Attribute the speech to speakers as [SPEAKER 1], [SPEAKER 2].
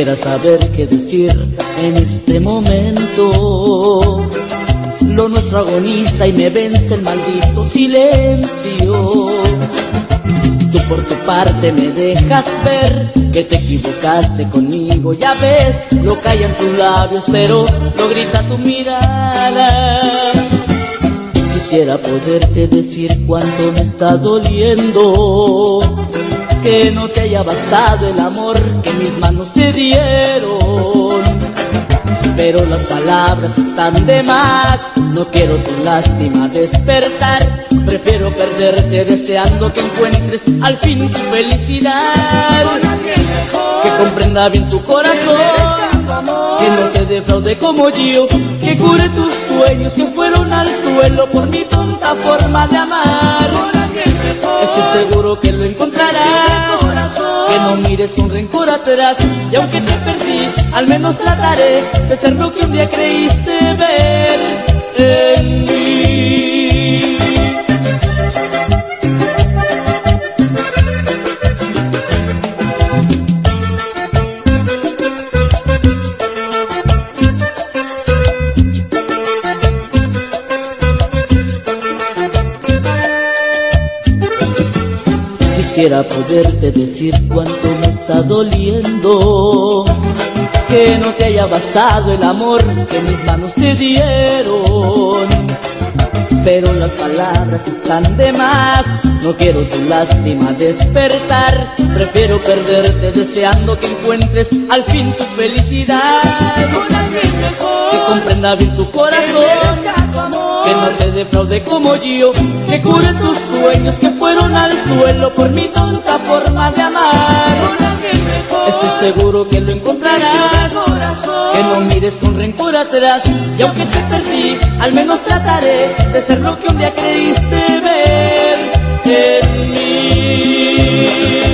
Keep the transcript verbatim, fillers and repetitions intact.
[SPEAKER 1] Quisiera saber qué decir en este momento. Lo nuestro agoniza y me vence el maldito silencio. Tú por tu parte me dejas ver que te equivocaste conmigo. Ya ves lo que hay en tus labios, pero lo grita tu mirada. Quisiera poderte decir cuánto me está doliendo, que no te haya bastado el amor que mis manos te dieron. Pero las palabras están de más, no quiero tu lástima despertar. Prefiero perderte deseando que encuentres al fin tu felicidad. Que comprenda bien tu corazón, que no te defraude como yo, que cure tus sueños que fueron al suelo por mi tonta forma de amar. Estoy seguro que lo encontrarás, que no mires con rencor atrás. Y aunque te perdí, al menos trataré de ser lo que un día creíste ver en mí. Quisiera poderte decir cuánto me está doliendo, que no te haya bastado el amor que mis manos te dieron. Pero las palabras están de más, no quiero tu lástima despertar. Prefiero perderte deseando que encuentres al fin tu felicidad. Que comprenda bien tu corazón, que no te defraude como yo, que cure tus sueños que fueron al suelo por mi tonta forma de amar. Estoy seguro que lo encontrarás, que no mires con rencor atrás. Y aunque te perdí, al menos trataré de ser lo que un día creíste ver en mí.